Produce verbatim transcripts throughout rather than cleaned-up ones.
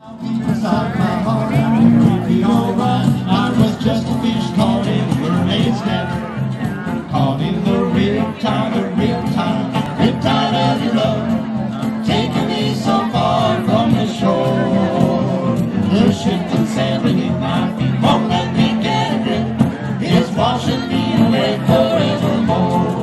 Inside my heart, we'd be alright. I was just a fish caught in a mermaid's net, caught in the riptide, the riptide, riptide of your love, taking me so far from the shore. The shifting sand beneath my feet won't let me get a grip. It's washing me away forevermore.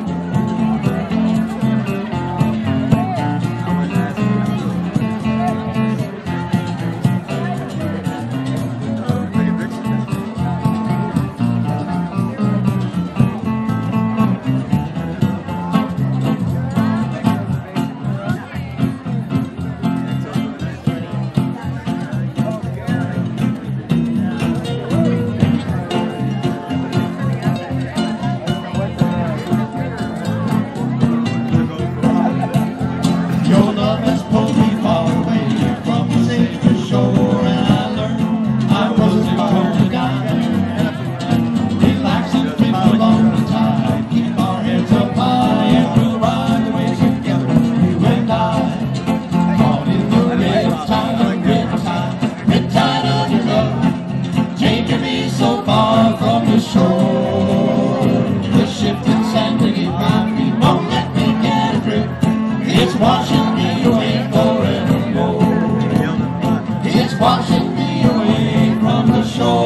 It's washing me away forevermore. It's washing me away from the shore.